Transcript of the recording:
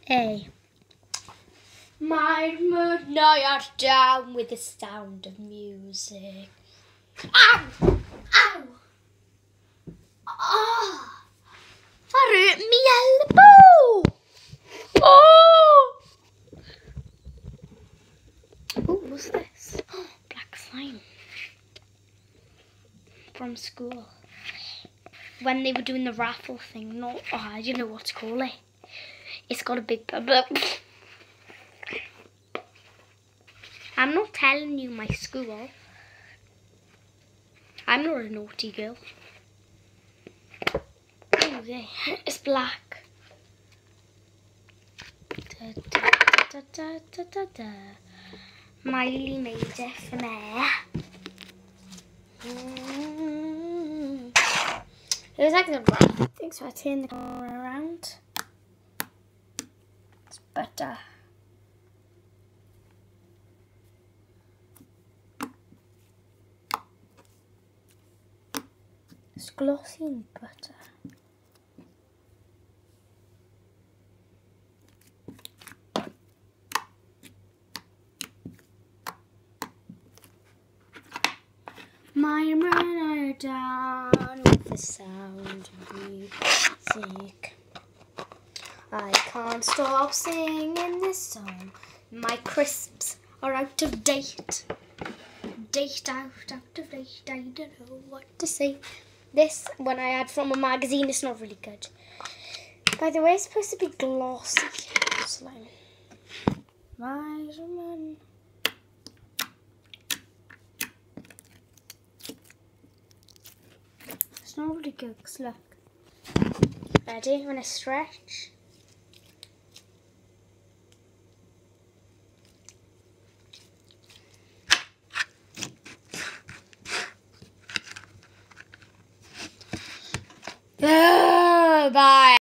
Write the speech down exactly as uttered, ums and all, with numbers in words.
A. My mood night down with the sound of music. Ow! Ow! Oh! That hurt me elbow! Oh! Oh, what's this? Black slime. From school. When they were doing the raffle thing. Not, oh, I don't know what to call it. It's got a big bubble. I'm not telling you my school. I'm not a naughty girl. Oh, yeah. It's black. Da, da, da, da, da, da, da. Miley made it for me. Mm. It was like the right thing, so I turned the camera around. It's butter. It's glossy and butter. My runner down with the sound of music. I can't stop singing this song. My crisps are out of date. Date out, out of date. I don't know what to say. This one I had from a magazine. It's not really good. By the way, it's supposed to be glossy slime. Vitamin. It's not really good, because look. Ready? I'm going to stretch. Oh, bye.